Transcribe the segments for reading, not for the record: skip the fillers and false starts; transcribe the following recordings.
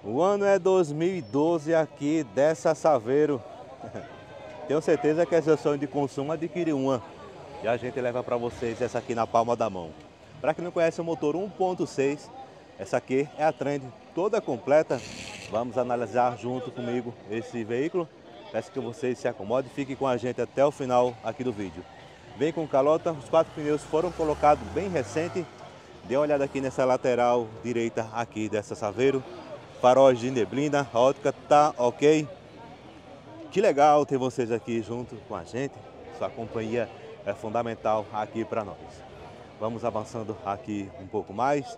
O ano é 2012 aqui dessa Saveiro. Tenho certeza que é seu sonho de consumo adquirir uma. E a gente leva para vocês essa aqui na palma da mão. Para quem não conhece o motor 1.6, essa aqui é a Trend toda completa. Vamos analisar junto comigo esse veículo. Peço que vocês se acomodem e fiquem com a gente até o final aqui do vídeo. Vem com calota, os 4 pneus foram colocados bem recente. Dê uma olhada aqui nessa lateral direita aqui dessa Saveiro. Faróis de neblina, a ótica tá ok. Que legal ter vocês aqui junto com a gente. Sua companhia é fundamental aqui para nós. Vamos avançando aqui um pouco mais.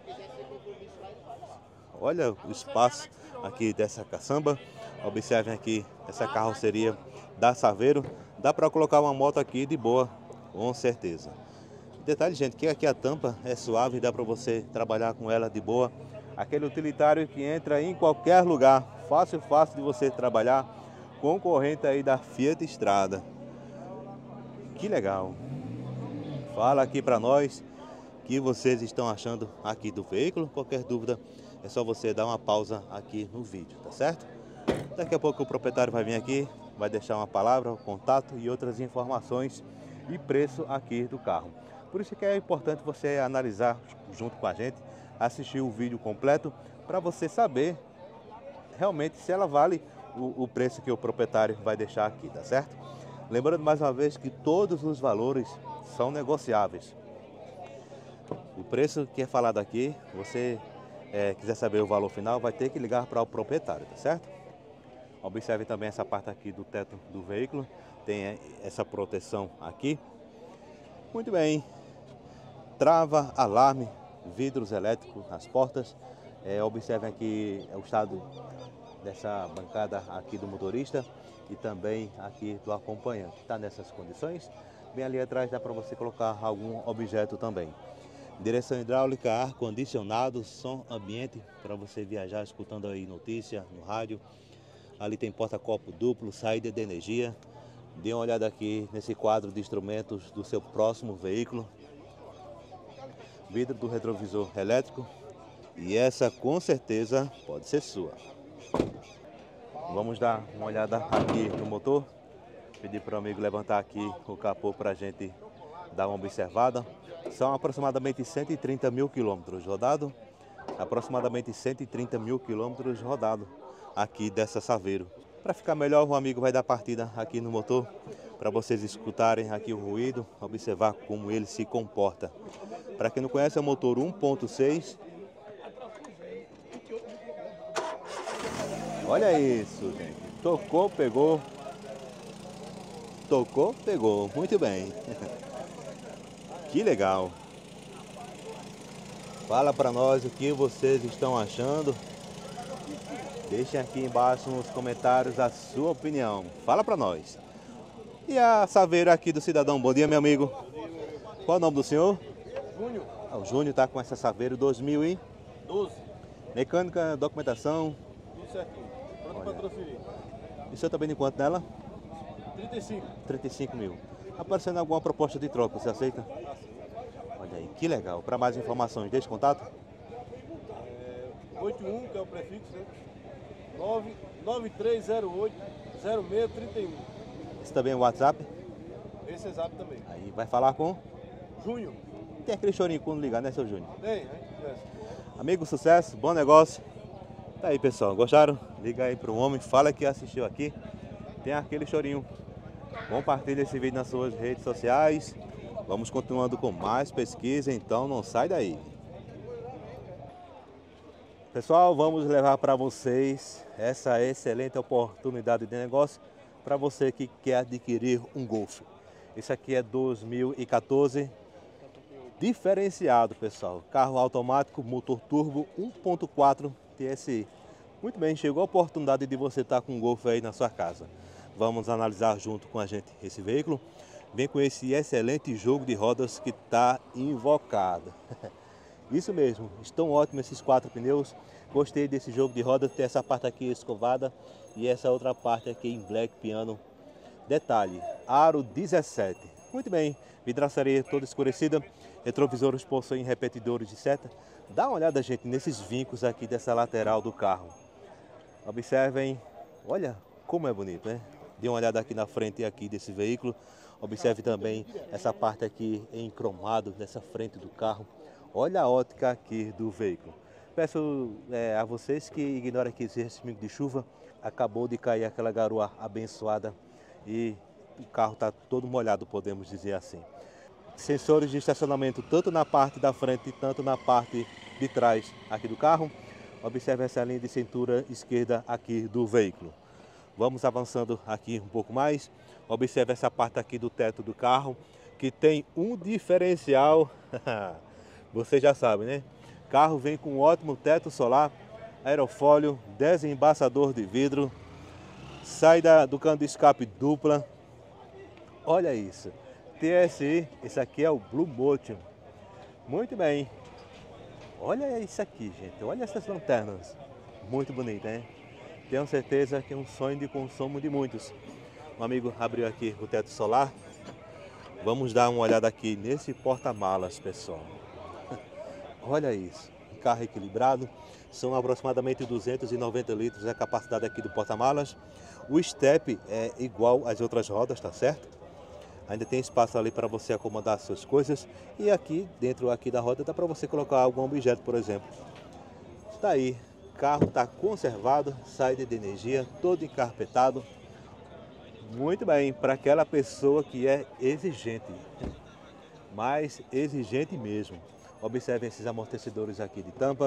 Olha o espaço aqui dessa caçamba. Observem aqui essa carroceria da Saveiro. Dá para colocar uma moto aqui de boa, com certeza. Detalhe, gente, que aqui a tampa é suave, dá para você trabalhar com ela de boa. Aquele utilitário que entra em qualquer lugar, fácil de você trabalhar, concorrente aí da Fiat Strada. Que legal. Fala aqui para nós o que vocês estão achando aqui do veículo. Qualquer dúvida é só você dar uma pausa aqui no vídeo, tá certo? Daqui a pouco o proprietário vai vir aqui, vai deixar uma palavra, um contato e outras informações e preço aqui do carro. Por isso que é importante você analisar junto com a gente, assistir o vídeo completo para você saber realmente se ela vale o preço que o proprietário vai deixar aqui, tá certo? Lembrando mais uma vez que todos os valores são negociáveis. O preço que é falado aqui, você quiser saber o valor final, vai ter que ligar para o proprietário, tá certo? Observe também essa parte aqui do teto do veículo, tem essa proteção aqui. Muito bem, trava, alarme, vidros elétricos nas portas. Observem aqui o estado dessa bancada aqui do motorista e também aqui do acompanhante. Está nessas condições. Bem ali atrás dá para você colocar algum objeto também. Direção hidráulica, ar-condicionado, som ambiente para você viajar escutando aí notícia no rádio. Ali tem porta-copo duplo, saída de energia. Dê uma olhada aqui nesse quadro de instrumentos do seu próximo veículo. Vidro do retrovisor elétrico. E essa com certeza pode ser sua. Vamos dar uma olhada aqui no motor. Pedir para o amigo levantar aqui o capô para a gente dar uma observada. São aproximadamente 130 mil quilômetros rodados. Aproximadamente 130 mil quilômetros rodados aqui dessa Saveiro. Para ficar melhor, o amigo vai dar partida aqui no motor para vocês escutarem aqui o ruído, observar como ele se comporta. Para quem não conhece, é o motor 1.6. Olha isso, gente. Tocou, pegou. Tocou, pegou. Muito bem. Que legal. Fala para nós o que vocês estão achando. Deixem aqui embaixo nos comentários a sua opinião. Fala para nós. E a Saveiro aqui do cidadão. Bom dia, meu amigo. Qual é o nome do senhor? Júnior. O Júnior está com essa Saveiro 2012. Mecânica, documentação. Tudo certinho. Pronto para transferir. E o senhor está vendo quanto nela? 35. 35 mil. Aparecendo alguma proposta de troca, você aceita? Olha aí, que legal. Para mais informações, deixe contato. 81, que é o prefixo, né? 9308-0631. Esse também é o WhatsApp. Esse é exato também. Aí vai falar com Júnior. Tem aquele chorinho quando ligar, né, seu Júnior? Tem, a gente conhece. Amigo, sucesso, bom negócio. Tá aí, pessoal. Gostaram? Liga aí pro homem, fala que assistiu aqui. Tem aquele chorinho. Compartilha esse vídeo nas suas redes sociais. Vamos continuando com mais pesquisa, então não sai daí. Pessoal, vamos levar para vocês essa excelente oportunidade de negócio para você que quer adquirir um Golf. Esse aqui é 2014, diferenciado, pessoal. Carro automático, motor turbo 1.4 TSI. Muito bem, chegou a oportunidade de você estar com um Golf aí na sua casa. Vamos analisar junto com a gente esse veículo. Vem com esse excelente jogo de rodas que está invocado. Isso mesmo, estão ótimos esses 4 pneus. Gostei desse jogo de rodas, tem essa parte aqui escovada e essa outra parte aqui em black piano. Detalhe, aro 17. Muito bem, vidraçaria toda escurecida, retrovisores possuem repetidores de seta. Dá uma olhada, gente, nesses vincos aqui dessa lateral do carro. Observem, olha como é bonito, né? Dê uma olhada aqui na frente aqui desse veículo. Observe também essa parte aqui em cromado dessa frente do carro. Olha a ótica aqui do veículo. Peço a vocês que ignorem aqui esse restinho de chuva. Acabou de cair aquela garoa abençoada e o carro está todo molhado, podemos dizer assim. Sensores de estacionamento tanto na parte da frente, tanto na parte de trás aqui do carro. Observe essa linha de cintura esquerda aqui do veículo. Vamos avançando aqui um pouco mais. Observe essa parte aqui do teto do carro, que tem um diferencial. Você já sabe, né? O carro vem com um ótimo teto solar, aerofólio, desembaçador de vidro, saída do cano de escape dupla. Olha isso. TSI, esse aqui é o Blue Motion. Muito bem. Olha isso aqui, gente. Olha essas lanternas. Muito bonito, hein? Tenho certeza que é um sonho de consumo de muitos. Um amigo abriu aqui o teto solar. Vamos dar uma olhada aqui nesse porta-malas, pessoal. Olha isso. Um carro equilibrado. São aproximadamente 290 litros a capacidade aqui do porta-malas. O step é igual às outras rodas, tá certo? Ainda tem espaço ali para você acomodar suas coisas. E aqui, dentro aqui da roda, dá para você colocar algum objeto, por exemplo. Está aí. O carro está conservado, saída de energia, todo encarpetado. Muito bem, para aquela pessoa que é exigente, mas exigente mesmo. Observem esses amortecedores aqui de tampa.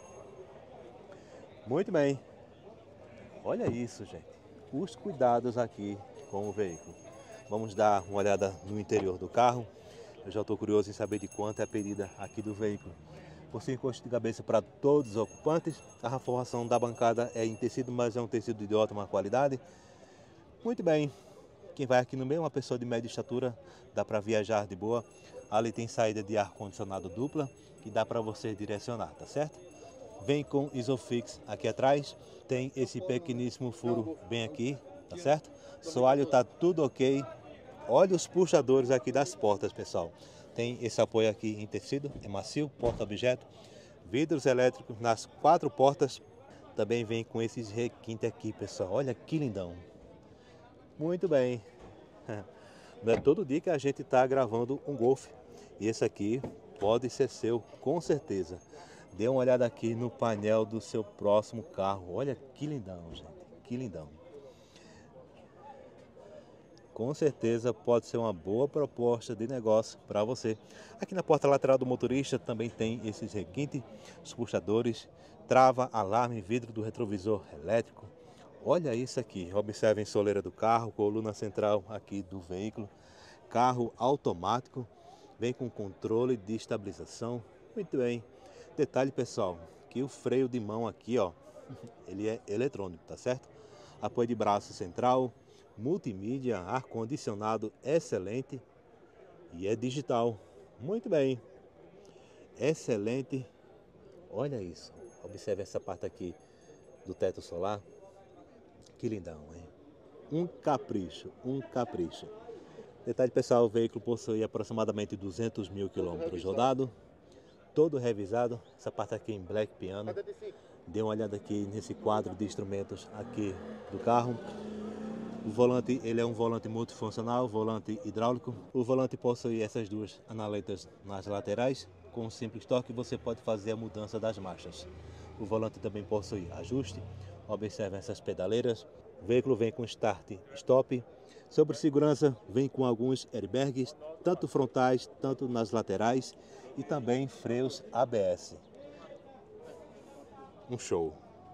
Muito bem. Olha isso, gente. Os cuidados aqui com o veículo. Vamos dar uma olhada no interior do carro. Eu já estou curioso em saber de quanto é a pedida aqui do veículo. Possui encosto de cabeça para todos os ocupantes. A forração da bancada é em tecido, mas é um tecido de ótima qualidade. Muito bem. Quem vai aqui no meio é uma pessoa de média estatura. Dá para viajar de boa. Ali tem saída de ar-condicionado dupla, que dá para você direcionar, tá certo? Vem com Isofix aqui atrás. Tem esse pequeníssimo furo bem aqui, tá certo? Soalho tá tudo ok. Olha os puxadores aqui das portas, pessoal. Tem esse apoio aqui em tecido, é macio, porta-objeto. Vidros elétricos nas 4 portas. Também vem com esses requintes aqui, pessoal. Olha que lindão. Muito bem. Não é todo dia que a gente está gravando um Golf. E esse aqui pode ser seu, com certeza. Dê uma olhada aqui no painel do seu próximo carro. Olha que lindão, gente. Que lindão. Com certeza pode ser uma boa proposta de negócio para você. Aqui na porta lateral do motorista também tem esses requintes, os puxadores, trava, alarme, vidro do retrovisor elétrico. Olha isso aqui, observem soleira do carro, coluna central aqui do veículo, carro automático, vem com controle de estabilização. Muito bem. Detalhe, pessoal, que o freio de mão aqui, ó, ele é eletrônico, tá certo? Apoio de braço central, multimídia, ar-condicionado excelente e é digital. Muito bem, excelente. Olha isso, observe essa parte aqui do teto solar. Que lindão, hein? Um capricho, um capricho. Detalhe, pessoal, o veículo possui aproximadamente 200 mil quilômetros rodados, todo revisado. Essa parte aqui em black piano. Dê uma olhada aqui nesse quadro de instrumentos aqui do carro. O volante, ele é um volante multifuncional, volante hidráulico. O volante possui essas duas analetas nas laterais. Com um simples toque você pode fazer a mudança das marchas. O volante também possui ajuste. Observe essas pedaleiras. O veículo vem com start stop. Sobre segurança, vem com alguns airbags, tanto frontais, tanto nas laterais. E também freios ABS. Um show.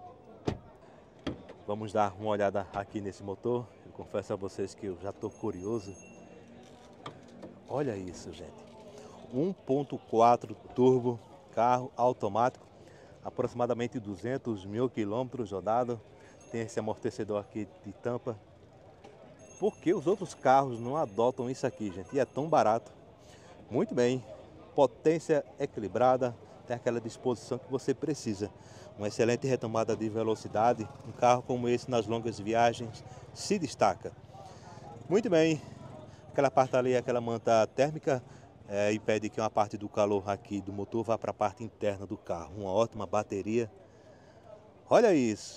Vamos dar uma olhada aqui nesse motor. Eu confesso a vocês que eu já estou curioso. Olha isso, gente. 1.4 turbo, carro automático, aproximadamente 200 mil quilômetros rodados. Tem esse amortecedor aqui de tampa. Por que os outros carros não adotam isso aqui, gente? E é tão barato. Muito bem. Potência equilibrada. Tem aquela disposição que você precisa. Uma excelente retomada de velocidade. Um carro como esse nas longas viagens se destaca. Muito bem. Aquela parte ali, aquela manta térmica, impede que uma parte do calor aqui do motor vá para a parte interna do carro. Uma ótima bateria. Olha isso.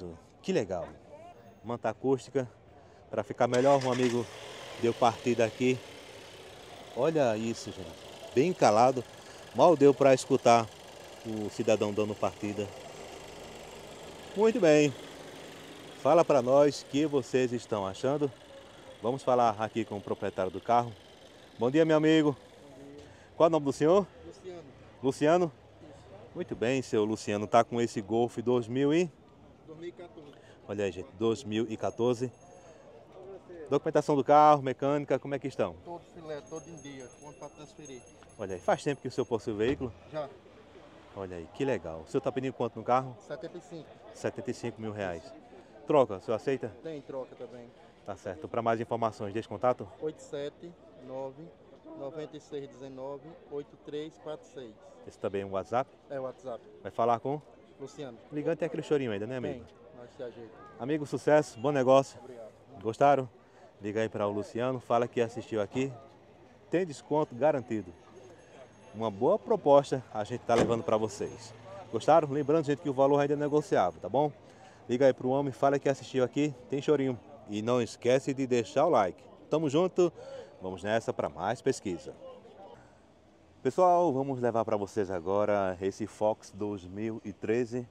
Que legal. Manta acústica. Para ficar melhor, um amigo deu partida aqui. Olha isso, gente. Bem calado. Mal deu para escutar o cidadão dando partida. Muito bem. Fala para nós o que vocês estão achando. Vamos falar aqui com o proprietário do carro. Bom dia, meu amigo. Bom dia. Qual é o nome do senhor? Luciano. Luciano? Isso. Muito bem, seu Luciano. Tá com esse Golf 2014. 2014. Olha aí, gente. 2014. Documentação do carro, mecânica, como é que estão? Todo filé, todo em dia, quanto para transferir. Olha aí, faz tempo que o senhor possui o veículo? Já. Olha aí, que legal. O senhor tá pedindo quanto no carro? 75. 75 mil reais. Troca, o senhor aceita? Tem troca também. Tá certo. Para mais informações, deixe contato. 879 9619 8346. Esse também é um WhatsApp. É o WhatsApp. Vai falar com? Luciano. Ligando tem aquele chorinho ainda, né, amigo? Tem. Nós se ajeita. Amigo, sucesso, bom negócio. Obrigado. Gostaram? Liga aí para o Luciano, fala que assistiu aqui. Tem desconto garantido. Uma boa proposta a gente tá levando para vocês. Gostaram? Lembrando, gente, que o valor ainda é negociável, tá bom? Liga aí pro homem, fala que assistiu aqui, tem chorinho. E não esquece de deixar o like. Tamo junto, vamos nessa para mais pesquisa. Pessoal, vamos levar para vocês agora esse Fox 2013.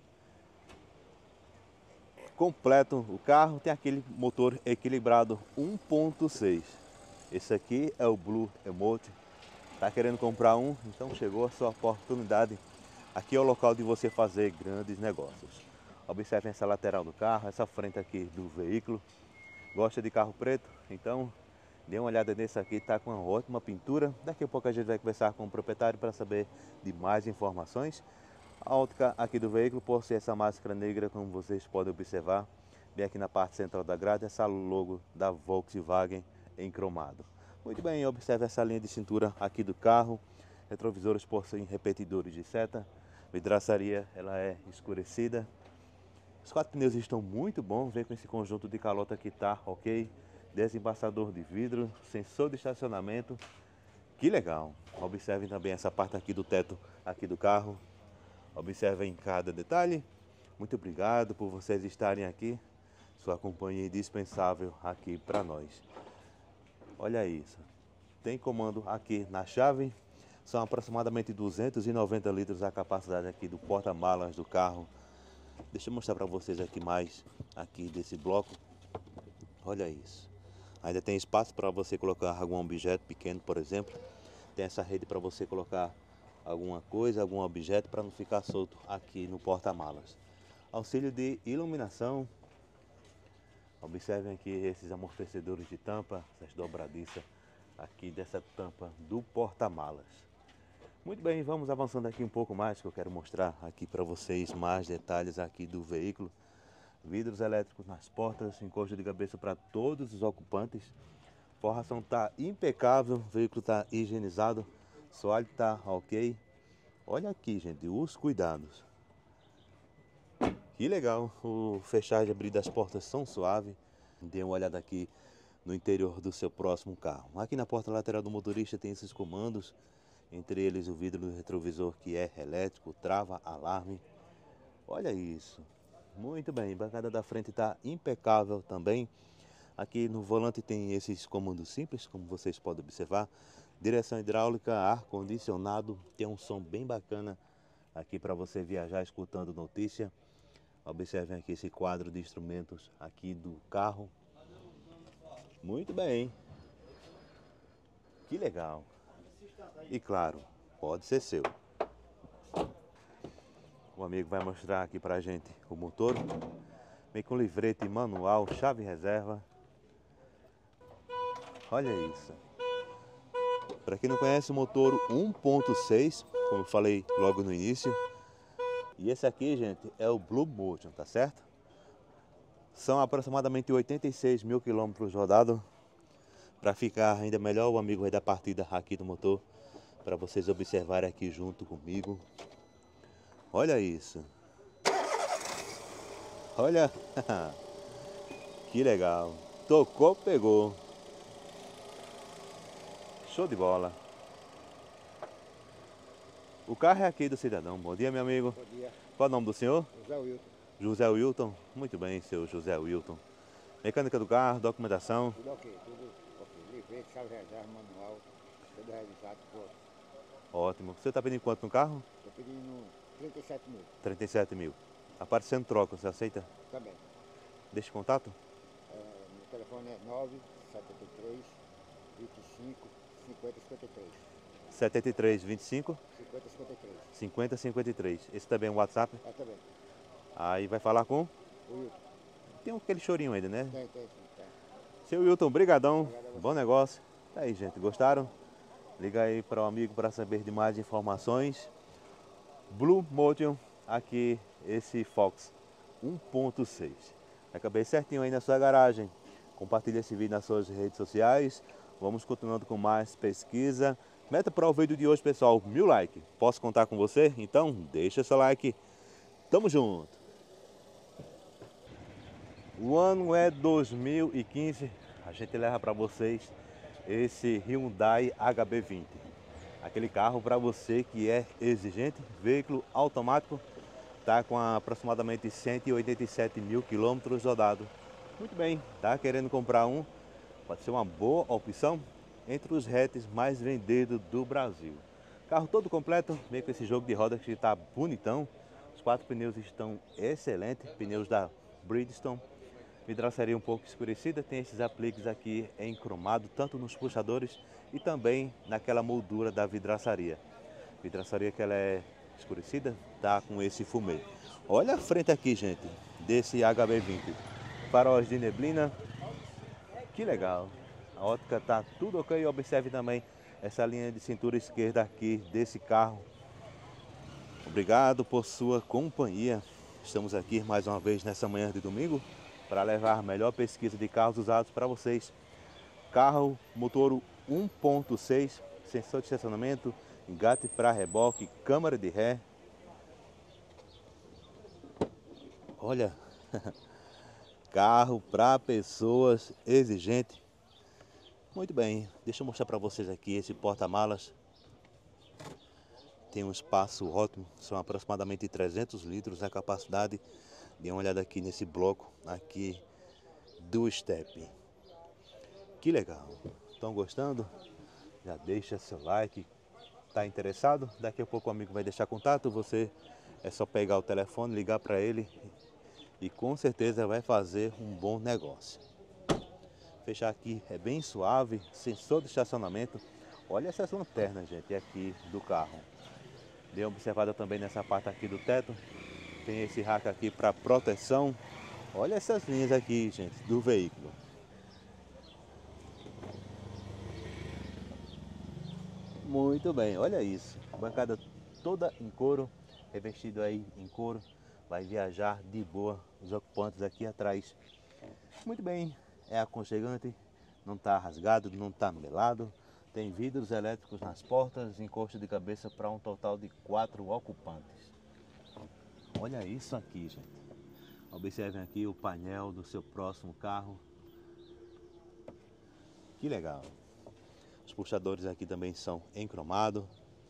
Completo, o carro tem aquele motor equilibrado 1.6. Esse aqui é o Blue Emote. Tá querendo comprar um? Então chegou a sua oportunidade. Aqui é o local de você fazer grandes negócios. Observem essa lateral do carro, essa frente aqui do veículo. Gosta de carro preto? Então dê uma olhada nesse aqui, tá com uma ótima pintura. Daqui a pouco a gente vai conversar com o proprietário para saber de mais informações. A ótica aqui do veículo possui essa máscara negra, como vocês podem observar. Bem aqui na parte central da grade, essa logo da Volkswagen em cromado. Muito bem, observe essa linha de cintura aqui do carro. Retrovisores possuem repetidores de seta. Vidraçaria, ela é escurecida. Os quatro pneus estão muito bons, vem com esse conjunto de calota que tá ok. Desembaçador de vidro, sensor de estacionamento. Que legal! Observem também essa parte aqui do teto aqui do carro. Observem cada detalhe. Muito obrigado por vocês estarem aqui. Sua companhia indispensável aqui para nós. Olha isso. Tem comando aqui na chave. São aproximadamente 290 litros a capacidade aqui do porta-malas do carro. Deixa eu mostrar para vocês aqui mais aqui desse bloco. Olha isso. Ainda tem espaço para você colocar algum objeto pequeno, por exemplo. Tem essa rede para você colocar alguma coisa, algum objeto para não ficar solto aqui no porta-malas. Auxílio de iluminação. Observem aqui esses amortecedores de tampa, essas dobradiças aqui dessa tampa do porta-malas. Muito bem, vamos avançando aqui um pouco mais, que eu quero mostrar aqui para vocês mais detalhes aqui do veículo. Vidros elétricos nas portas, encosto de cabeça para todos os ocupantes. Forração está impecável, o veículo está higienizado, soalho está ok. Olha aqui, gente, os cuidados. Que legal, o fechar e abrir das portas são suaves. Dê uma olhada aqui no interior do seu próximo carro. Aqui na porta lateral do motorista tem esses comandos, entre eles o vidro do retrovisor que é elétrico, trava, alarme. Olha isso, muito bem, bancada da frente está impecável também. Aqui no volante tem esses comandos simples, como vocês podem observar. Direção hidráulica, ar-condicionado, tem um som bem bacana aqui para você viajar escutando notícia. Observem aqui esse quadro de instrumentos aqui do carro. Muito bem. Que legal. E claro, pode ser seu. O amigo vai mostrar aqui pra gente o motor. Vem com livrete manual, chave reserva. Olha isso. Para quem não conhece, o motor 1.6, como eu falei logo no início. E esse aqui, gente, é o Blue Motion, tá certo? São aproximadamente 86 mil quilômetros rodados. Para ficar ainda melhor, o amigo vai dar partida aqui do motor, para vocês observarem aqui junto comigo. Olha isso. Olha. Que legal. Tocou, pegou. Show de bola. O carro é aqui do cidadão. Bom dia, meu amigo. Bom dia. Qual é o nome do senhor? José Wilton. José Wilton, muito bem, seu José Wilton. Mecânica do carro, documentação. Tudo ok, tudo ok. Livre, chave reserva, manual, tudo revisado, pronto. Ótimo. Você está pedindo quanto no carro? Estou pedindo 37 mil 37 mil. Aparecendo troca, você aceita? também. Deixa o contato? Meu telefone é 973 25 50 53. 73 25 50 53. 50 53. Esse também é um WhatsApp. Também. Aí vai falar com... O Wilton. Tem aquele chorinho ainda, né? Tem, sim, tem. Seu Wilton, brigadão. Obrigado a você. Bom negócio. Tá aí, gente. Gostaram? Liga aí para o amigo para saber de mais informações. Blue Motion, aqui esse Fox 1.6. Acabei certinho aí na sua garagem. Compartilhe esse vídeo nas suas redes sociais. Vamos continuando com mais pesquisa. Meta para o vídeo de hoje, pessoal, 1000 likes. Posso contar com você? Então, deixa seu like. Tamo junto. O ano é 2015. A gente leva para vocês esse Hyundai HB20. Aquele carro para você que é exigente, veículo automático, está com aproximadamente 187 mil quilômetros rodados. Muito bem, tá querendo comprar um? Pode ser uma boa opção entre os hatches mais vendidos do Brasil. Carro todo completo, vem com esse jogo de rodas que está bonitão. Os 4 pneus estão excelentes, pneus da Bridgestone. Vidraçaria um pouco escurecida, tem esses apliques aqui em cromado, tanto nos puxadores e também naquela moldura da vidraçaria. Vidraçaria que ela é escurecida, tá com esse fumê. Olha a frente aqui, gente, desse HB20. Faróis de neblina, que legal. A ótica tá tudo ok. Observe também essa linha de cintura esquerda aqui desse carro. Obrigado por sua companhia. Estamos aqui mais uma vez nessa manhã de domingo para levar a melhor pesquisa de carros usados para vocês. Carro motor 1.6, sensor de estacionamento, engate para reboque, câmara de ré. Olha, carro para pessoas exigentes. Muito bem, deixa eu mostrar para vocês aqui esse porta-malas. Tem um espaço ótimo, são aproximadamente 300 litros a capacidade. Dê uma olhada aqui nesse bloco aqui do step. Que legal. Estão gostando? Já deixa seu like. Tá interessado? Daqui a pouco o amigo vai deixar contato. Você é só pegar o telefone, ligar para ele e com certeza vai fazer um bom negócio. Fechar aqui é bem suave, sensor de estacionamento. Olha essas lanternas, gente, aqui do carro. Dê uma observada também nessa parte aqui do teto. Tem esse rack aqui para proteção. Olha essas linhas aqui, gente, do veículo. Muito bem, olha isso. Bancada toda em couro, revestido aí em couro. Vai viajar de boa, os ocupantes aqui atrás. Muito bem, é aconchegante, não está rasgado, não está melado. Tem vidros elétricos nas portas, encosto de cabeça para um total de 4 ocupantes. Olha isso aqui, gente. Observem aqui o painel do seu próximo carro. Que legal. Os puxadores aqui também são em cromado.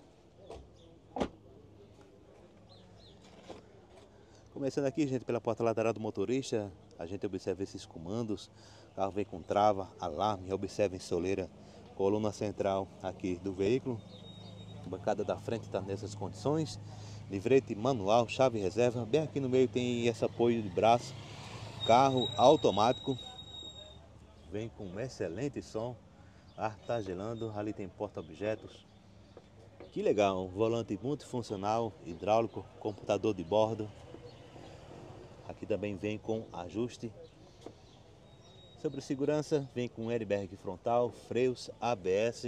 Começando aqui, gente, pela porta lateral do motorista, a gente observa esses comandos. O carro vem com trava, alarme, observem soleira, coluna central aqui do veículo. A bancada da frente está nessas condições. Livrete manual, chave reserva. Bem aqui no meio tem esse apoio de braço. Carro automático. Vem com um excelente som. Ar tá gelando. Ali tem porta-objetos. Que legal. Volante multifuncional, hidráulico, computador de bordo. Aqui também vem com ajuste. Sobre segurança, vem com airbag frontal, freios, ABS.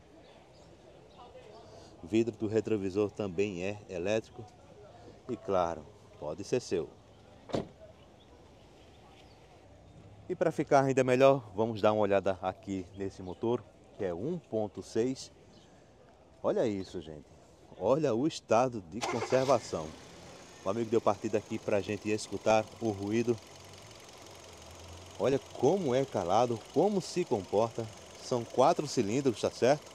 Vidro do retrovisor também é elétrico. E claro, pode ser seu. E para ficar ainda melhor, vamos dar uma olhada aqui nesse motor, que é 1.6. Olha isso, gente. Olha o estado de conservação. O amigo deu partida aqui para a gente escutar o ruído. Olha como é calado, como se comporta. São 4 cilindros, tá certo?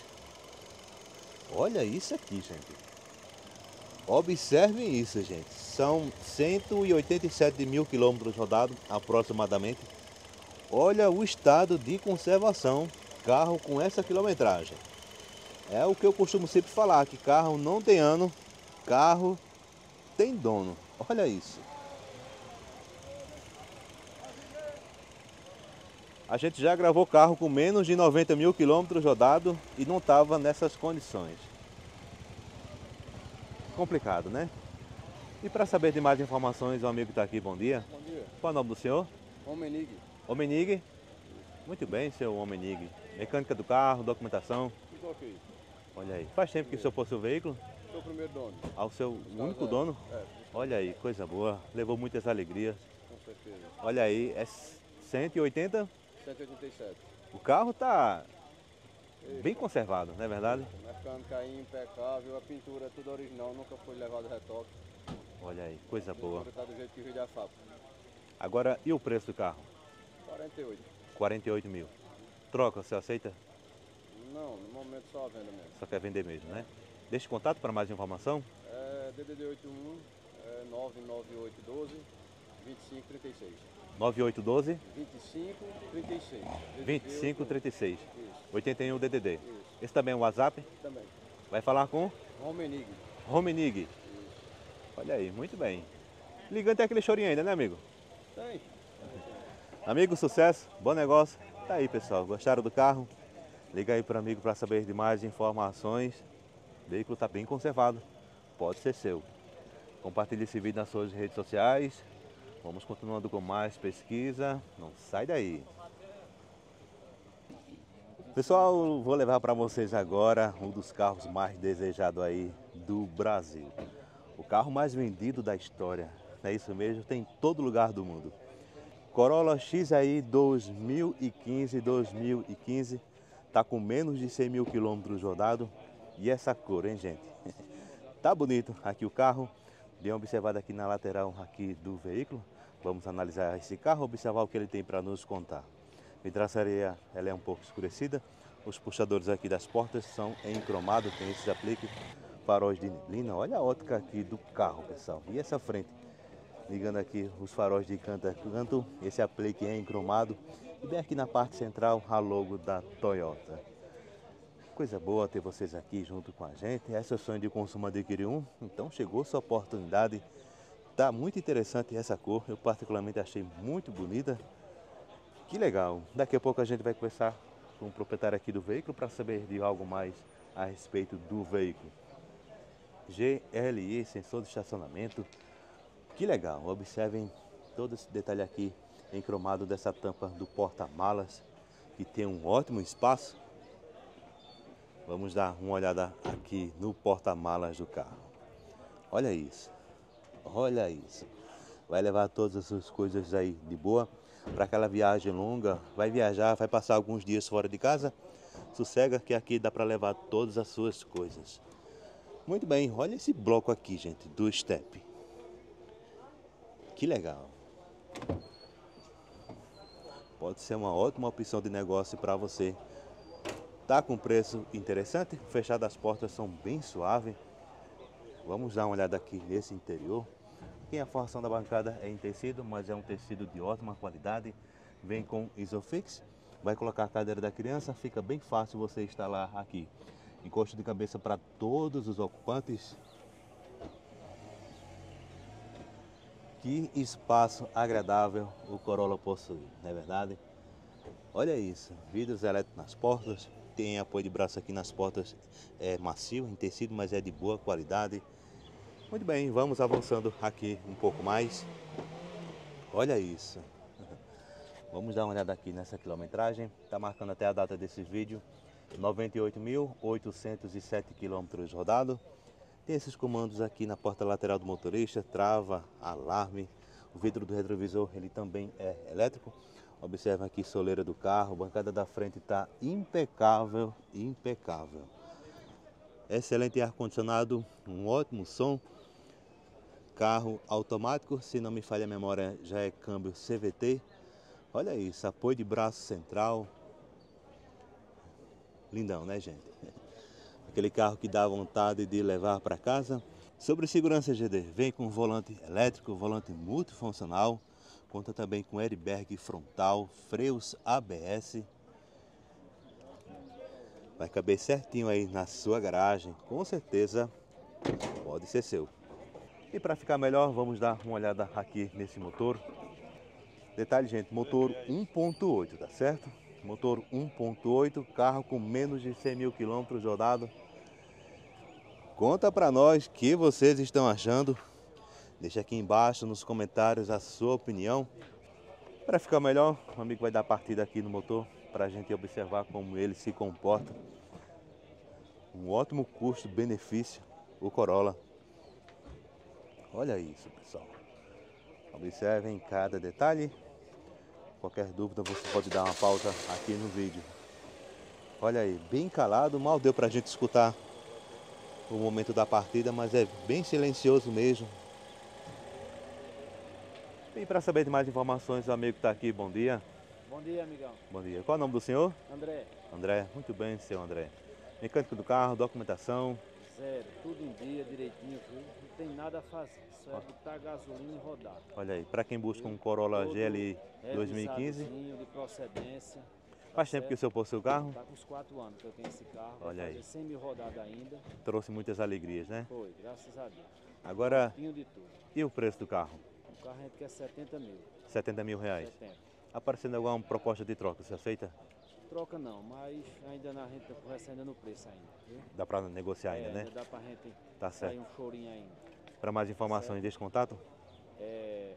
Olha isso aqui, gente. Observem isso, gente. São 187 mil quilômetros rodados aproximadamente. Olha o estado de conservação, carro com essa quilometragem. É o que eu costumo sempre falar, que carro não tem ano, carro tem dono. Olha isso. A gente já gravou carro com menos de 90 mil quilômetros rodados e não estava nessas condições. Complicado, né? E para saber de mais informações, o amigo está aqui, bom dia. Bom dia. Qual é o nome do senhor? Homenig. Homenig? Muito bem, seu Homenig. Mecânica do carro, documentação. Tudo ok. Olha aí. Faz tempo que o senhor possui o veículo? Sou o primeiro dono. Ao seu único zero. dono? É, Olha aí, coisa boa. Levou muitas alegrias. com certeza. Olha aí, é 180. 187. O carro tá bem conservado, não é verdade? Mecânica aí impecável, a pintura é tudo original, nunca foi levado retoque. Olha aí, coisa boa. Tá do jeito que veio da fábrica. Agora, e o preço do carro? 48. 48 mil. Troca, você aceita? Não, no momento só a venda mesmo. Só quer vender mesmo, né? Deixe contato para mais informação. É DDD 81 99812 2536. 9812 2536. 2536 Isso, 81 DDD. isso. Esse também é o WhatsApp. Também. Vai falar com Homenig. Homenig. Olha aí, muito bem. Ligando tem aquele chorinho ainda, né, amigo? Tem. Amigo, sucesso, bom negócio. Tá aí, pessoal. Gostaram do carro? Liga aí para amigo para saber de mais informações. O veículo está bem conservado. Pode ser seu. Compartilhe esse vídeo nas suas redes sociais. Vamos continuando com mais pesquisa. Não sai daí. Pessoal, vou levar para vocês agora um dos carros mais desejados aí do Brasil. O carro mais vendido da história. É isso mesmo, tem em todo lugar do mundo. Corolla XI 2015. Tá com menos de 100 mil quilômetros rodados. E essa cor, hein, gente? Tá bonito aqui o carro. Dê uma observada aqui na lateral aqui do veículo. Vamos analisar esse carro, observar o que ele tem para nos contar. A vidraçaria ela é um pouco escurecida. Os puxadores aqui das portas são em cromado, tem esses apliques, faróis de neblina. Olha a ótica aqui do carro, pessoal. E essa frente, ligando aqui os faróis de canto a canto, esse aplique é em cromado. E bem aqui na parte central, a logo da Toyota. Coisa boa ter vocês aqui junto com a gente. Esse é o sonho de consumo adquirir um. Então chegou sua oportunidade. Tá muito interessante essa cor. Eu particularmente achei muito bonita. Que legal. Daqui a pouco a gente vai conversar com o proprietário aqui do veículo para saber de algo mais a respeito do veículo. GLI, sensor de estacionamento. Que legal. Observem todo esse detalhe aqui em cromado dessa tampa do porta-malas, que tem um ótimo espaço. Vamos dar uma olhada aqui no porta-malas do carro. Olha isso. Olha isso. Vai levar todas as suas coisas aí de boa para aquela viagem longa. Vai viajar, vai passar alguns dias fora de casa. Sossega que aqui dá para levar todas as suas coisas. Muito bem, olha esse bloco aqui, gente, do step. Que legal. Pode ser uma ótima opção de negócio para você. Tá com preço interessante, fechado as portas são bem suaves. Vamos dar uma olhada aqui nesse interior. Aqui a forração da bancada é em tecido, mas é um tecido de ótima qualidade. Vem com Isofix. Vai colocar a cadeira da criança, fica bem fácil você instalar aqui. Encosto de cabeça para todos os ocupantes. Que espaço agradável o Corolla possui, não é verdade? Olha isso, vidros elétricos nas portas, tem apoio de braço aqui nas portas, é macio, em tecido, mas é de boa qualidade. Muito bem, vamos avançando aqui um pouco mais. Olha isso. Vamos dar uma olhada aqui nessa quilometragem, está marcando até a data desse vídeo, 98.807 quilômetros rodados. Tem esses comandos aqui na porta lateral do motorista, trava, alarme. O vidro do retrovisor ele também é elétrico. Observa aqui a soleira do carro, a bancada da frente está impecável, impecável. Excelente ar-condicionado, um ótimo som. Carro automático, se não me falha a memória, já é câmbio CVT. Olha isso, apoio de braço central. Lindão, né, gente? Aquele carro que dá vontade de levar para casa. Sobre segurança GD, vem com volante elétrico, volante multifuncional, conta também com airbag frontal, freios ABS. Vai caber certinho aí na sua garagem, com certeza pode ser seu. E para ficar melhor, vamos dar uma olhada aqui nesse motor. Detalhe, gente, motor 1.8, tá certo? Motor 1.8, carro com menos de 100 mil quilômetros rodado. Conta para nós o que vocês estão achando. Deixa aqui embaixo nos comentários a sua opinião. Para ficar melhor, o amigo vai dar partida aqui no motor para a gente observar como ele se comporta. Um ótimo custo-benefício, o Corolla. Olha isso, pessoal. Observem cada detalhe. Qualquer dúvida você pode dar uma pausa aqui no vídeo. Olha aí, bem calado, mal deu para a gente escutar o momento da partida, mas é bem silencioso mesmo. E para saber de mais informações, o amigo está aqui, bom dia. Bom dia, amigão. Bom dia. Qual é o nome do senhor? André, André, muito bem, seu André. Mecânico do carro, documentação. zero, tudo em dia, direitinho, viu? Não tem nada a fazer, só é botar gasolina e rodar. Olha aí, para quem busca um Corolla Todo GLI 2015. revisadozinho, de procedência. Faz tempo que o senhor possui o carro? Tá com uns 4 anos que eu tenho esse carro. Olha vai aí. fazer 100 mil rodadas ainda. Trouxe muitas alegrias, né? Foi, graças a Deus. Agora, Tinha de tudo. e o preço do carro? O carro a gente quer 70 mil. 70 mil reais. 70. Aparecendo alguma proposta de troca, você aceita? Troca não, mas ainda a gente conversa ainda no preço ainda, viu? Dá para negociar ainda, né? Ainda dá pra gente Tá sair certo. um chorinho ainda. Para mais informações, deixe contato. É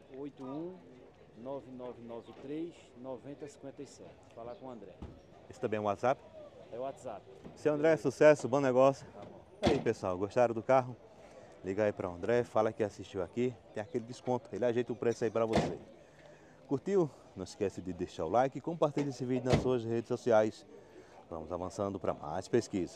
81-9993-9057. Falar com o André. Esse também é o WhatsApp. É o WhatsApp. Seu André, sucesso, bom negócio. Tá bom. E aí, pessoal, gostaram do carro? Liga aí para o André, fala que assistiu aqui, tem aquele desconto, ele ajeita o preço aí para você. Curtiu? Não esquece de deixar o like e compartilhe esse vídeo nas suas redes sociais. Vamos avançando para mais pesquisa.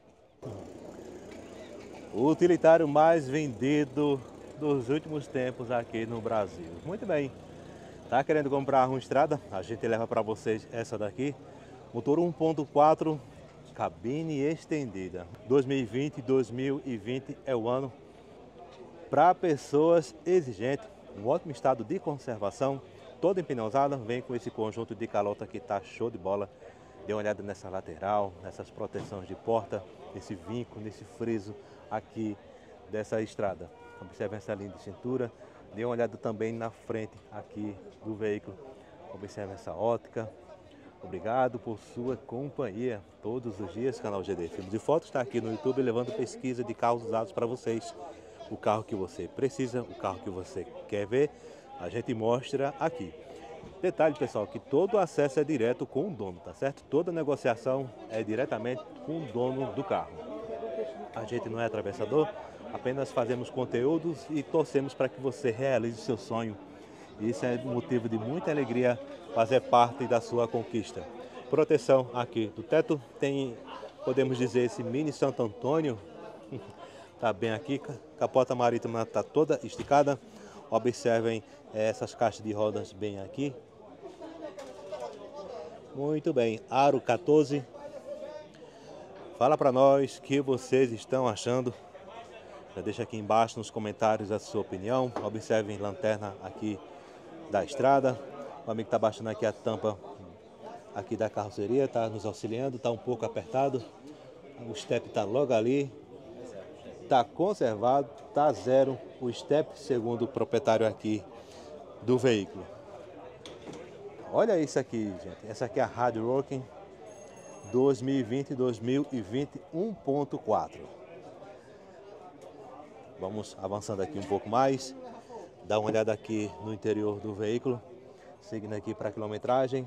O utilitário mais vendido dos últimos tempos aqui no Brasil. Muito bem. Tá querendo comprar uma estrada? A gente leva para vocês essa daqui. Motor 1.4, cabine estendida. 2020 e 2020 é o ano para pessoas exigentes. Um ótimo estado de conservação. Toda empinelzada, vem com esse conjunto de calota que tá show de bola. Dê uma olhada nessa lateral, nessas proteções de porta, nesse vinco, nesse friso aqui dessa estrada. Observe essa linha de cintura. Dê uma olhada também na frente aqui do veículo. Observe essa ótica. Obrigado por sua companhia todos os dias. Canal GD Filmes e Fotos está aqui no YouTube levando pesquisa de carros usados para vocês. O carro que você precisa, o carro que você quer ver, a gente mostra aqui. Detalhe, pessoal, que todo acesso é direto com o dono, tá certo? Toda negociação é diretamente com o dono do carro. A gente não é atravessador, apenas fazemos conteúdos e torcemos para que você realize o seu sonho. Isso é motivo de muita alegria fazer parte da sua conquista. Proteção aqui do teto, tem, podemos dizer, esse mini Santo Antônio. Tá bem aqui, capota marítima está toda esticada. Observem essas caixas de rodas bem aqui. Muito bem, aro 14. Fala para nós o que vocês estão achando. Já deixa aqui embaixo nos comentários a sua opinião. Observem lanterna aqui da estrada. O amigo está baixando aqui a tampa aqui da carroceria, está nos auxiliando, está um pouco apertado. O step está logo ali. Está conservado, está zero o step, segundo o proprietário aqui do veículo. Olha isso aqui, gente. Essa aqui é a Hard Rocking 2020 1.4. Vamos avançando aqui um pouco mais. Dá uma olhada aqui no interior do veículo. Seguindo aqui para a quilometragem,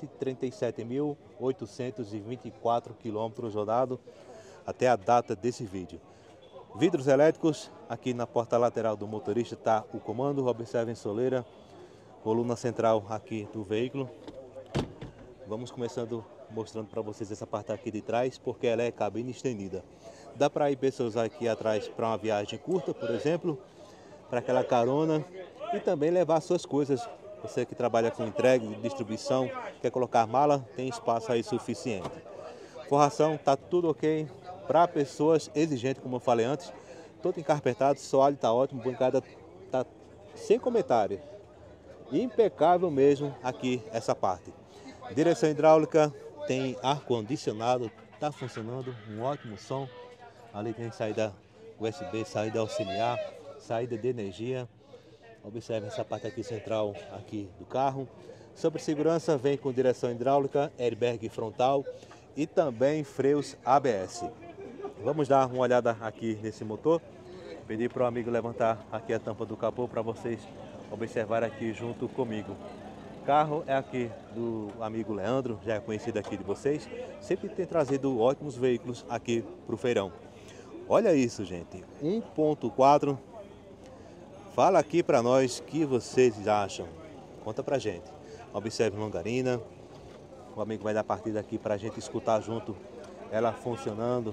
137.824 quilômetros rodados até a data desse vídeo. Vidros elétricos, aqui na porta lateral do motorista está o comando, observem soleira, coluna central aqui do veículo. Vamos começando mostrando para vocês essa parte aqui de trás, porque ela é cabine estendida. Dá para ir pessoas aqui atrás para uma viagem curta, por exemplo, para aquela carona e também levar suas coisas. Você que trabalha com entrega e distribuição, quer colocar mala, tem espaço aí suficiente. Forração, tá tudo ok para pessoas exigentes, como eu falei antes. todo encarpetado, soalho tá ótimo, bancada tá sem comentário. Impecável mesmo aqui essa parte. Direção hidráulica, tem ar-condicionado, tá funcionando, um ótimo som. Ali tem saída USB, saída auxiliar, saída de energia. Observe essa parte aqui central aqui do carro. Sobre segurança, vem com direção hidráulica, airbag frontal e também freios ABS. Vamos dar uma olhada aqui nesse motor. Pedi para o amigo levantar aqui a tampa do capô para vocês observarem aqui junto comigo. O carro é aqui do amigo Leandro, já é conhecido aqui de vocês. Sempre tem trazido ótimos veículos aqui para o feirão. Olha isso, gente, 1.4. Fala aqui para nós o que vocês acham. Conta pra gente. Observe longarina. O amigo vai dar partida aqui para a gente escutar junto ela funcionando.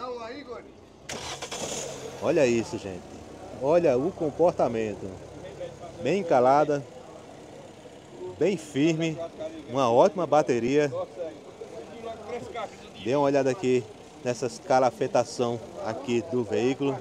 Olha isso, gente. Olha o comportamento. Bem calada, bem firme, uma ótima bateria. Dê uma olhada aqui nessa calafetação aqui do veículo.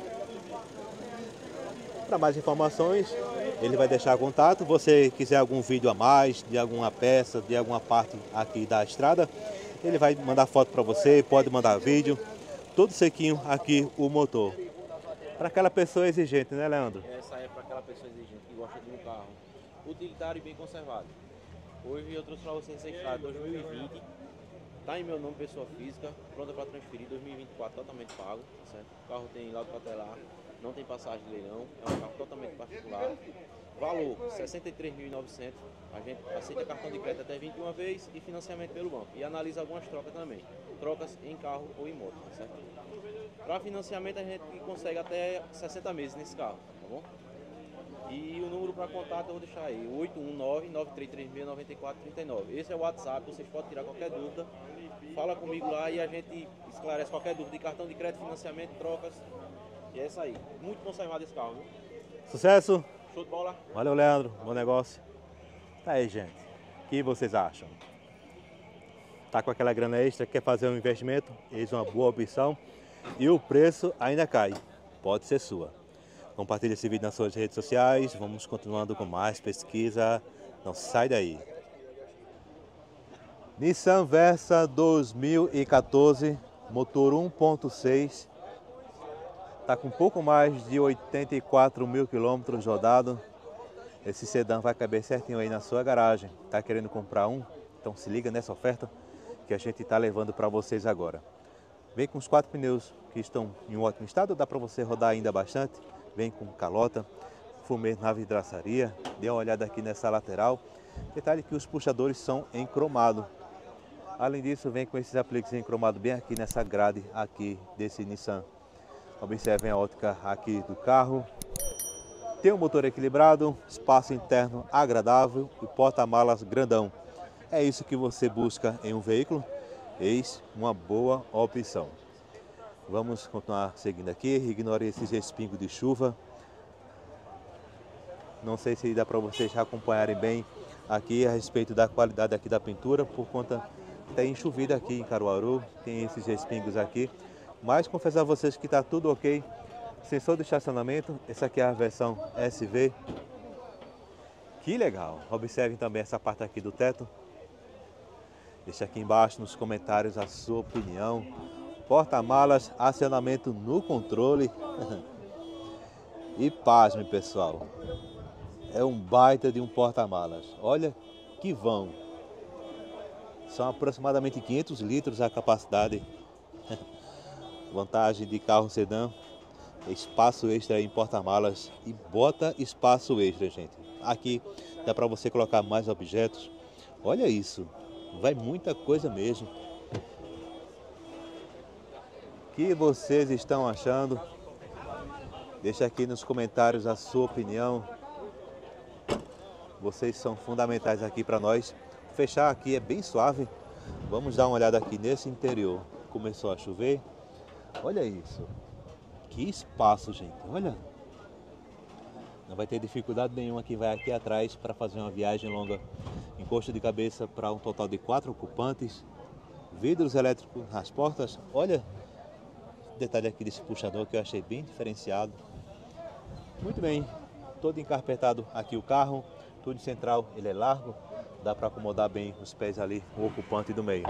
Para mais informações, ele vai deixar contato. Você quiser algum vídeo a mais, de alguma peça, de alguma parte aqui da estrada, ele vai mandar foto para você, pode mandar vídeo. Todo sequinho aqui o motor. Para aquela pessoa exigente, né, Leandro? Essa é para aquela pessoa exigente que gosta de um carro utilitário e bem conservado. Hoje eu trouxe para vocês essa estrada 2020. Está em meu nome, pessoa física, pronta para transferir, 2024 totalmente pago, certo? O carro tem laudo cautelar, não tem passagem de leilão, é um carro totalmente particular. Valor, R$ 63.900, a gente aceita cartão de crédito até 21 vezes e financiamento pelo banco. E analisa algumas trocas também, trocas em carro ou em moto, certo? Para financiamento a gente consegue até 60 meses nesse carro, tá bom? E o número para contato eu vou deixar aí, 819-9336-9439. Esse é o WhatsApp, vocês podem tirar qualquer dúvida. Fala comigo lá e a gente esclarece qualquer dúvida de cartão de crédito, financiamento, trocas. E é isso aí. Muito conservado esse carro, viu? Sucesso! Show de bola! Valeu, Leandro. Bom negócio. Tá aí, gente. O que vocês acham? Tá com aquela grana extra, quer fazer um investimento? Eis uma boa opção. E o preço ainda cai. Pode ser sua. Compartilhe esse vídeo nas suas redes sociais. Vamos continuando com mais pesquisa. Não sai daí. Nissan Versa 2014, motor 1.6. Está com um pouco mais de 84 mil quilômetros rodados. Esse sedã vai caber certinho aí na sua garagem. Está querendo comprar um? Então se liga nessa oferta que a gente está levando para vocês agora. Vem com os 4 pneus que estão em um ótimo estado. Dá para você rodar ainda bastante. Vem com calota, fumê na vidraçaria. Dê uma olhada aqui nessa lateral. Detalhe que os puxadores são em cromado. Além disso, vem com esses apliques em cromado bem aqui nessa grade aqui desse Nissan. Observem a ótica aqui do carro. Tem um motor equilibrado, espaço interno agradável e porta-malas grandão. É isso que você busca em um veículo? Eis uma boa opção. Vamos continuar seguindo aqui. Ignore esses respingos de chuva. Não sei se dá para vocês acompanharem bem aqui a respeito da qualidade aqui da pintura, por conta tem chovido aqui em Caruaru, tem esses respingos aqui, mas confesso a vocês que está tudo ok. Sensor de estacionamento, essa aqui é a versão SV. Que legal! Observem também essa parte aqui do teto. Deixa aqui embaixo nos comentários a sua opinião. Porta-malas, acionamento no controle. E pasme, pessoal. É um baita de um porta-malas. Olha que vão. São aproximadamente 500 litros a capacidade. Vantagem de carro sedã. Espaço extra em porta-malas. E bota espaço extra, gente. Aqui dá para você colocar mais objetos. Olha isso. Vai muita coisa mesmo. O que vocês estão achando? Deixa aqui nos comentários a sua opinião. Vocês são fundamentais aqui para nós. Fechar aqui é bem suave. Vamos dar uma olhada aqui nesse interior. Começou a chover. Olha isso. Que espaço, gente. Olha. Não vai ter dificuldade nenhuma quem vai aqui atrás para fazer uma viagem longa. Encosto de cabeça para um total de 4 ocupantes. Vidros elétricos nas portas. Olha. Detalhe aqui desse puxador que eu achei bem diferenciado. Muito bem, todo encarpetado aqui o carro, tudo central, ele é largo, dá para acomodar bem os pés ali, o ocupante do meio.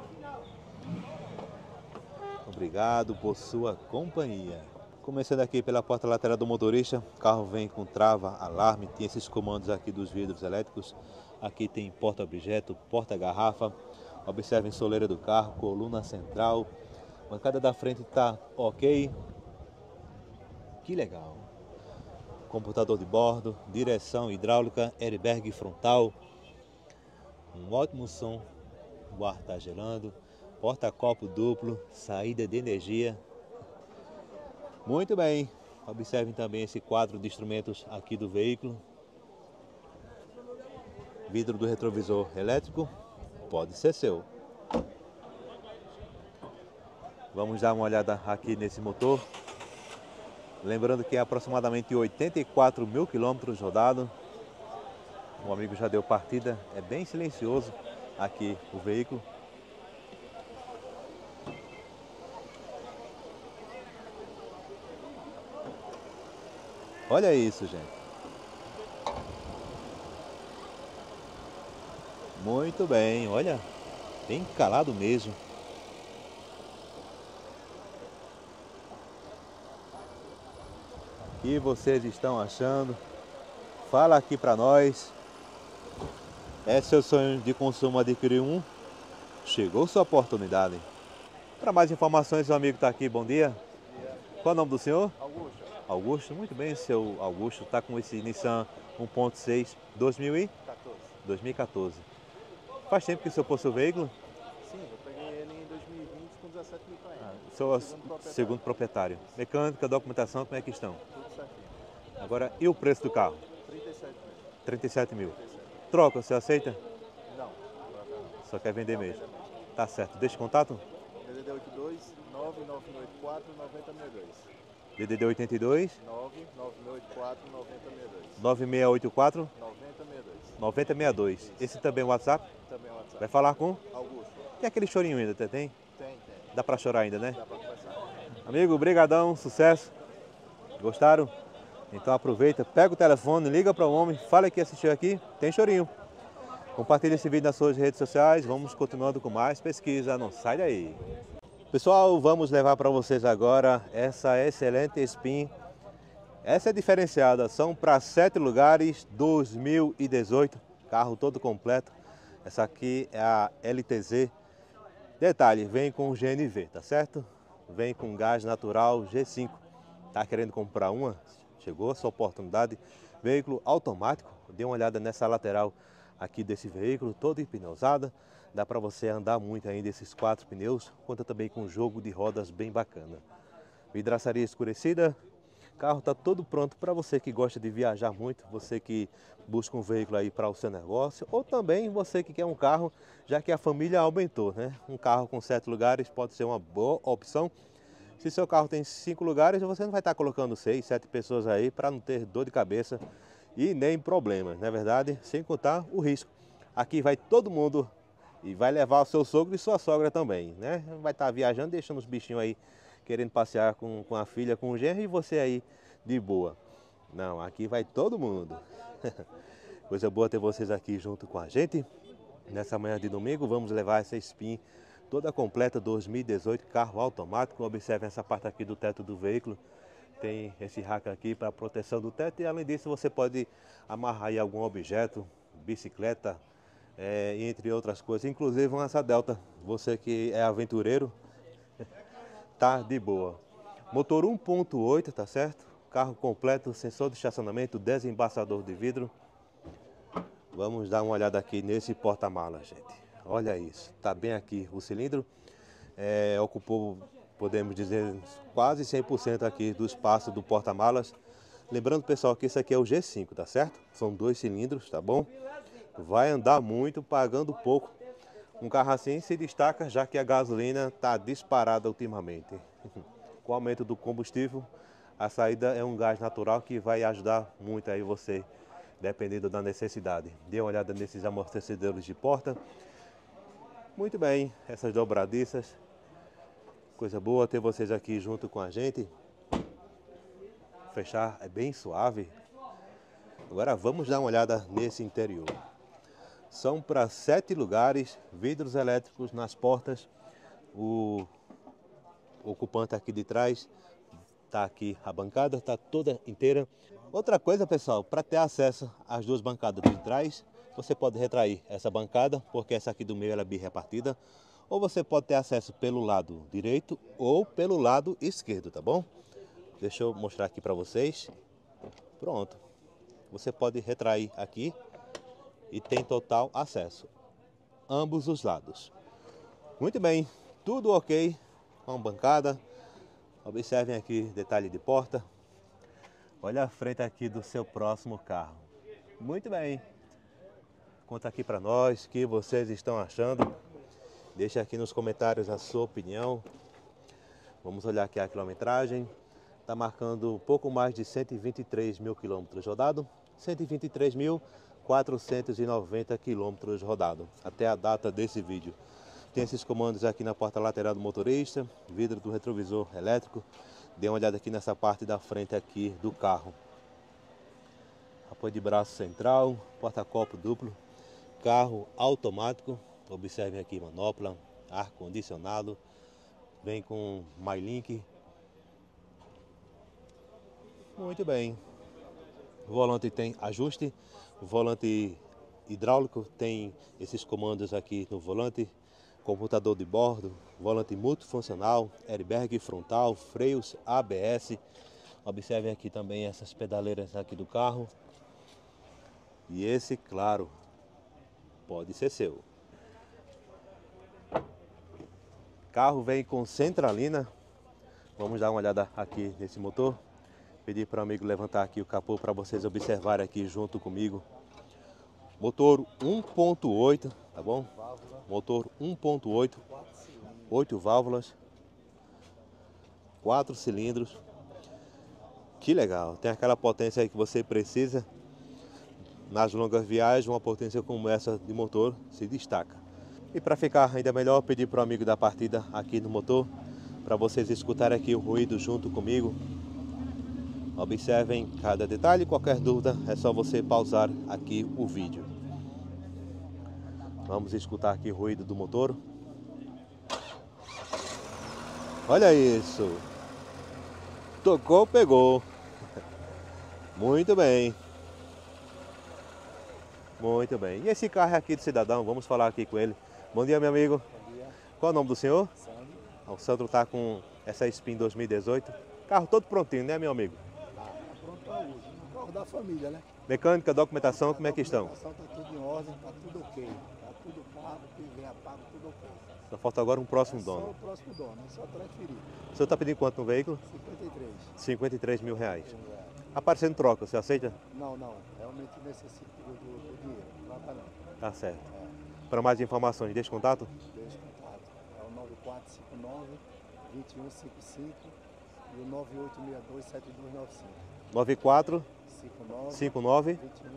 Obrigado por sua companhia. Começando aqui pela porta lateral do motorista, o carro vem com trava, alarme, tem esses comandos aqui dos vidros elétricos. Aqui tem porta-objeto, porta-garrafa. Observem a soleira do carro, coluna central. A bancada da frente está ok. Que legal. Computador de bordo, direção hidráulica, airbag frontal. Um ótimo som. O ar está gelando. Porta-copo duplo, saída de energia. Muito bem. Observem também esse quadro de instrumentos aqui do veículo. Vidro do retrovisor elétrico. Pode ser seu. Vamos dar uma olhada aqui nesse motor. Lembrando que é aproximadamente 84 mil quilômetros rodados. O amigo já deu partida. É bem silencioso aqui o veículo. Olha isso, gente. Muito bem, olha. Bem calado mesmo. O que vocês estão achando? Fala aqui para nós. É seu sonho de consumo adquirir um? Chegou sua oportunidade. Para mais informações, o amigo está aqui. Bom dia. Qual é o nome do senhor? Augusto. Augusto, muito bem, seu Augusto. Está com esse Nissan 1.6 2014. Faz tempo que o senhor possui o veículo? Sim, eu peguei ele em 2020 com 17 mil km. Sou segundo proprietário. Mecânica, documentação, como é que estão? Tudo certinho. Agora, e o preço do carro? 37 mil. 37 mil. Troca, você aceita? Não. Só quer vender mesmo. Tá certo. Deixa o contato? DDD 82 99984 9062. DDD 82 99984 9062. 9684 9062. 9062. Esse também é o WhatsApp? Também é o WhatsApp. Vai falar com? Augusto. Tem aquele chorinho ainda, tem? Tem. Dá pra chorar ainda, né? Dá pra conversar. Amigo, brigadão, sucesso. Gostaram? Então aproveita, pega o telefone, liga para o homem, fala que assistiu aqui, tem chorinho. Compartilhe esse vídeo nas suas redes sociais, vamos continuando com mais pesquisa, não sai daí. Pessoal, vamos levar para vocês agora essa excelente Spin. Essa é diferenciada, são para 7 lugares, 2018, carro todo completo. Essa aqui é a LTZ. Detalhe, vem com GNV, tá certo? Vem com gás natural G5. Tá querendo comprar uma? Chegou a sua oportunidade. Veículo automático. Dê uma olhada nessa lateral aqui desse veículo, toda empneusada. Dá para você andar muito ainda esses 4 pneus. Conta também com um jogo de rodas bem bacana. Vidraçaria escurecida. O carro está todo pronto para você que gosta de viajar muito, você que busca um veículo aí para o seu negócio, ou também você que quer um carro, já que a família aumentou, né? Um carro com 7 lugares pode ser uma boa opção. Se seu carro tem 5 lugares, você não vai estar colocando 6, 7 pessoas aí para não ter dor de cabeça e nem problemas, não é verdade? Sem contar o risco. Aqui vai todo mundo e vai levar o seu sogro e sua sogra também, né? Vai estar viajando, deixando os bichinhos aí, querendo passear com a filha, com o genro e você aí de boa. Não, aqui vai todo mundo. Coisa boa ter vocês aqui junto com a gente. Nessa manhã de domingo, vamos levar essa Spin toda completa 2018, carro automático. Observe essa parte aqui do teto do veículo. Tem esse rack aqui para proteção do teto e além disso você pode amarrar aí algum objeto, bicicleta, entre outras coisas. Inclusive uma asa delta. Você que é aventureiro, tá de boa. Motor 1.8, tá certo? Carro completo, sensor de estacionamento, desembaçador de vidro. Vamos dar uma olhada aqui nesse porta-malas, gente. Olha isso, tá bem aqui o cilindro. Ocupou, podemos dizer, quase 100% aqui do espaço do porta-malas. Lembrando, pessoal, que esse aqui é o G5, tá certo? São 2 cilindros, tá bom? Vai andar muito, pagando pouco. Um carro assim se destaca, já que a gasolina está disparada ultimamente. Com o aumento do combustível, a saída é um gás natural que vai ajudar muito aí você, dependendo da necessidade. Dê uma olhada nesses amortecedores de porta. Muito bem, essas dobradiças. Coisa boa ter vocês aqui junto com a gente. Fechar é bem suave. Agora vamos dar uma olhada nesse interior. São para 7 lugares, vidros elétricos nas portas. O ocupante aqui de trás, tá aqui a bancada, tá toda inteira. Outra coisa, pessoal, para ter acesso às duas bancadas de trás, você pode retrair essa bancada, porque essa aqui do meio ela é birrepartida, ou você pode ter acesso pelo lado direito ou pelo lado esquerdo, tá bom? Deixa eu mostrar aqui para vocês. Pronto. Você pode retrair aqui e tem total acesso, ambos os lados. Muito bem, tudo ok com a bancada. Observem aqui detalhe de porta. Olha a frente aqui do seu próximo carro. Muito bem. Conta aqui para nós o que vocês estão achando. Deixa aqui nos comentários a sua opinião. Vamos olhar aqui a quilometragem. Está marcando um pouco mais de 123 mil quilômetros rodados. 123.490 quilômetros rodados. Até a data desse vídeo. Tem esses comandos aqui na porta lateral do motorista. Vidro do retrovisor elétrico. Dê uma olhada aqui nessa parte da frente aqui do carro. Apoio de braço central. Porta-copo duplo. Carro automático. Observem aqui manopla, ar-condicionado, vem com MyLink. Muito bem. O volante tem ajuste, o volante hidráulico tem esses comandos aqui no volante, computador de bordo, volante multifuncional, airbag frontal, freios ABS. Observem aqui também essas pedaleiras aqui do carro. E esse, claro, pode ser seu. Carro vem com centralina. Vamos dar uma olhada aqui nesse motor. Pedir para o amigo levantar aqui o capô para vocês observarem aqui junto comigo. Motor 1.8, tá bom? Motor 1.8, 8 válvulas, 4 cilindros. Que legal, tem aquela potência aí que você precisa. Nas longas viagens, uma potência como essa de motor se destaca. E para ficar ainda melhor, pedir para o amigo da partida aqui no motor, para vocês escutarem aqui o ruído junto comigo. Observem cada detalhe, qualquer dúvida é só você pausar aqui o vídeo. Vamos escutar aqui o ruído do motor. Olha isso! Tocou, pegou! Muito bem! Muito bem. E esse carro é aqui do cidadão, vamos falar aqui com ele. Bom dia, meu amigo. Bom dia. Qual é o nome do senhor? Sandro. O Sandro está com essa Spin 2018. Carro todo prontinho, né, meu amigo? Tá pronto para uso. O carro da família, né? Mecânica, documentação, como é que estão? A documentação tá tudo em ordem, tá tudo ok. Tá tudo pago, que vem a pago, tudo ok. Só falta agora um próximo Só dono. o próximo dono, é só transferir. O senhor está pedindo quanto no veículo? 53. 53 mil reais. É. Aparecendo troca, você aceita? Não, não. Realmente necessito do dinheiro. Troca não. Tá certo. É. Para mais informações, deixe contato. Deixa contato. É o 9459-2155 e o 9862-7295. 94 59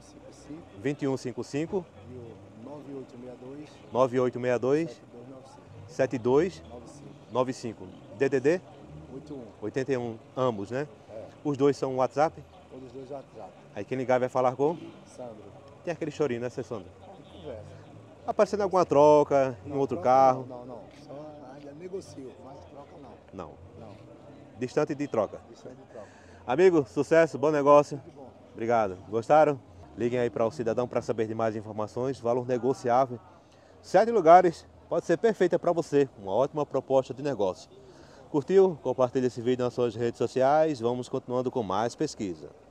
2155 e o 9862 9862 7295. 7295. DDD 81. 81, ambos, né? É, Os dois são WhatsApp. todos os dois WhatsApp. Aí quem ligar vai falar com. Sandro, Tem aquele chorinho, né, Sandra? conversa. Aparecendo alguma troca em Não, outro troca carro. Não, não. Só ainda negocio, mas troca não. Não. Não, Distante de troca. isso é de troca. Amigo, sucesso, bom negócio. Tudo bom. Obrigado. Gostaram? Liguem aí para o cidadão para saber de mais informações. Valor negociável. 7 lugares. Pode ser perfeita para você. Uma ótima proposta de negócio. Curtiu? Compartilhe esse vídeo nas suas redes sociais. Vamos continuando com mais pesquisa.